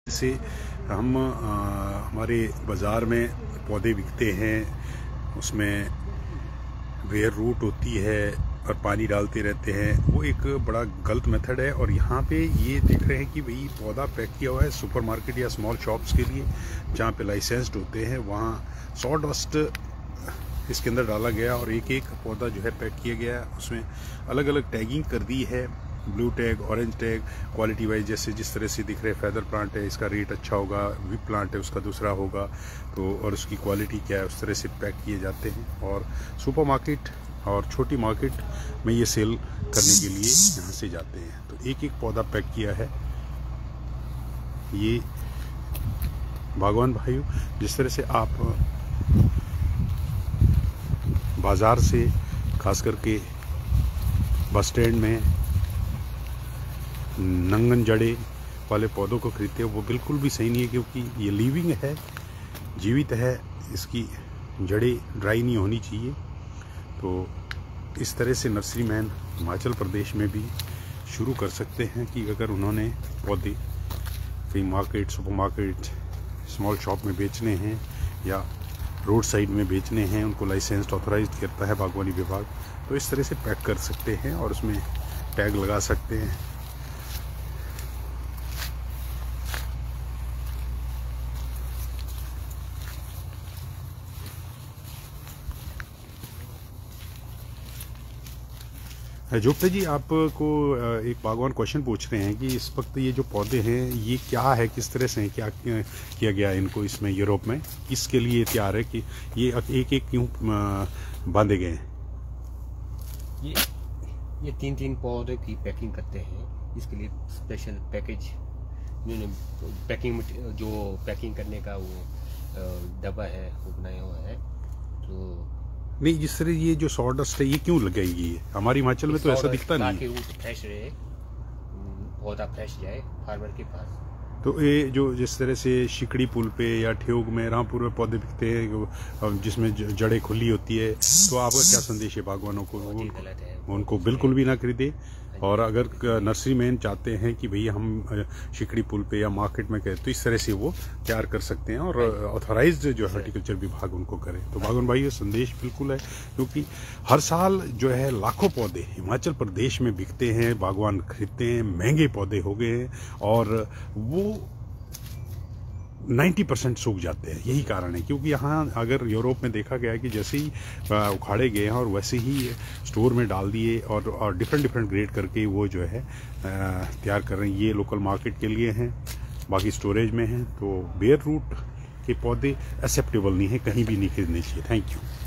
से हम हमारे बाज़ार में पौधे बिकते हैं, उसमें वेयर रूट होती है और पानी डालते रहते हैं। वो एक बड़ा गलत मेथड है। और यहाँ पे ये देख रहे हैं कि भाई पौधा पैक किया हुआ है सुपरमार्केट या स्मॉल शॉप्स के लिए, जहाँ पे लाइसेंस्ड होते हैं। वहाँ सॉडस्ट इसके अंदर डाला गया और एक एक पौधा जो है पैक किया गया। उसमें अलग अलग टैगिंग कर दी है, blue tag, orange tag, quality wise. जैसे जिस तरह से दिख रहे फेदर प्लांट है, इसका रेट अच्छा होगा, विप प्लांट है उसका दूसरा होगा, तो और उसकी क्वालिटी क्या है, उस तरह से पैक किए जाते हैं। और सुपरमार्केट और छोटी मार्केट में ये सेल करने के लिए यहाँ से जाते हैं। तो एक एक पौधा पैक किया है। ये बागवान भाइयों, जिस तरह से आप बाज़ार से खास करके बस स्टैंड में नंगन जड़े वाले पौधों को खरीदते हैं, वो बिल्कुल भी सही नहीं है, क्योंकि ये लिविंग है, जीवित है, इसकी जड़ें ड्राई नहीं होनी चाहिए। तो इस तरह से नर्सरी मैन हिमाचल प्रदेश में भी शुरू कर सकते हैं कि अगर उन्होंने पौधे कहीं मार्केट, सुपरमार्केट, स्मॉल शॉप में बेचने हैं या रोड साइड में बेचने हैं, उनको लाइसेंस्ड ऑथराइज्ड करता है बागवानी विभाग, तो इस तरह से पैक कर सकते हैं और उसमें टैग लगा सकते हैं। जोगता जी, आपको एक बागवान क्वेश्चन पूछ रहे हैं कि इस वक्त ये जो पौधे हैं ये क्या है, किस तरह से हैं, क्या किया गया इनको इसमें यूरोप में, किसके लिए तैयार है कि ये एक एक क्यों बांधे गए हैं? ये तीन पौधे की पैकिंग करते हैं। इसके लिए स्पेशल पैकेज पैकिंग जो पैकिंग करने का वो डब्बा है वो बनाया हुआ है। तो नहीं, जिस तरह ये जो सॉडस्ट है ये क्यों लगाएगी? हमारे हिमाचल में तो ऐसा दिखता नहीं है। ताकि फ्रेश रहे, पौधा फ्रेश जाए फार्मर के पास। तो ये जो जिस तरह से शिकड़ी पुल पे या ठेउग में, रामपुर में पौधे बिकते हैं जिसमें जड़ें खुली होती है, तो आपका क्या संदेश है बागवानों को? उनको बिल्कुल भी ना खरीदे। और अगर नर्सरी मैन चाहते हैं कि भैया हम शिकड़ी पुल पे या मार्केट में करें, तो इस तरह से वो तैयार कर सकते हैं और ऑथराइज्ड जो हॉर्टिकल्चर विभाग उनको करे। तो बागवान भाई, ये संदेश बिल्कुल है, क्योंकि हर साल जो है लाखों पौधे हिमाचल प्रदेश में बिकते हैं, बागवान खरीदते हैं, महंगे पौधे हो गए हैं और वो 90% सूख जाते हैं। यही कारण है, क्योंकि यहाँ अगर यूरोप में देखा गया है कि जैसे ही उखाड़े गए हैं और वैसे ही स्टोर में डाल दिए और डिफरेंट ग्रेड करके वो जो है तैयार कर रहे हैं। ये लोकल मार्केट के लिए हैं, बाकी स्टोरेज में हैं। तो बेयर रूट के पौधे एक्सेप्टेबल नहीं है, कहीं भी नहीं खरीदने चाहिए। Thank you.